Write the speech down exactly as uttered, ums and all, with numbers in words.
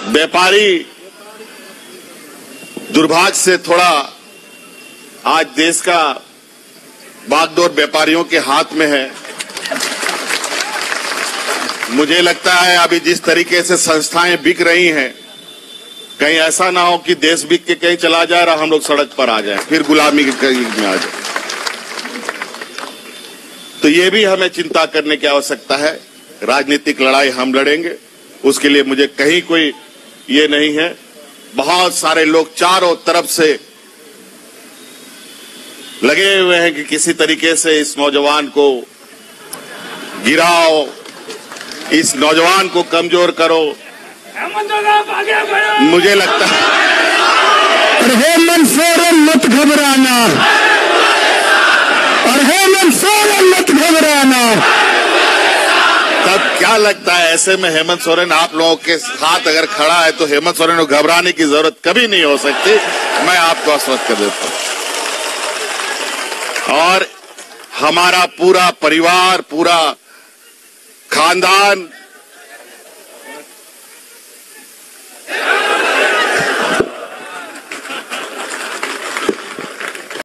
व्यापारी दुर्भाग्य से थोड़ा आज देश का बागडोर व्यापारियों के हाथ में है। मुझे लगता है अभी जिस तरीके से संस्थाएं बिक रही हैं, कहीं ऐसा ना हो कि देश बिक के कहीं चला जाए और हम लोग सड़क पर आ जाएं, फिर गुलामी के करीब में आ जाए। तो ये भी हमें चिंता करने की आवश्यकता है। राजनीतिक लड़ाई हम लड़ेंगे, उसके लिए मुझे कहीं कोई ये नहीं है। बहुत सारे लोग चारों तरफ से लगे हुए हैं कि किसी तरीके से इस नौजवान को गिराओ, इस नौजवान को कमजोर करो। मुझे लगता है और हेमंत सोरेन मत घबराना, और हेमंत सोरेन मत घबराना। तब क्या लगता है ऐसे में हेमंत सोरेन आप लोगों के साथ अगर खड़ा है तो हेमंत सोरेन को घबराने की जरूरत कभी नहीं हो सकती। मैं आपको आश्वस्त कर देता हूं। और हमारा पूरा परिवार, पूरा खानदान